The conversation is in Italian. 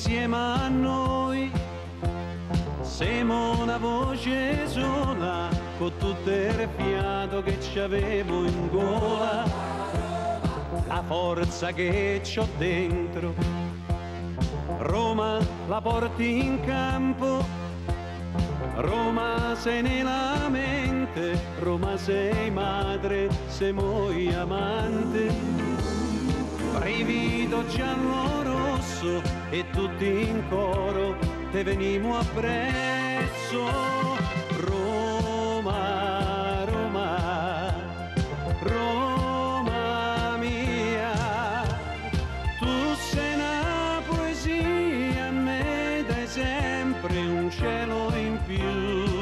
insieme a noi. Siamo una voce sola, con tutto il fiato che c'avevo in gola, la forza che c'ho dentro. Roma la porti in campo, Roma sei nella mente, Roma sei madre, sei moi amante. Brivido giallo rosso e tutti in coro te venimo appresso. Roma, Roma, Roma mia, tu sei una poesia, a me dai sempre un cielo in più.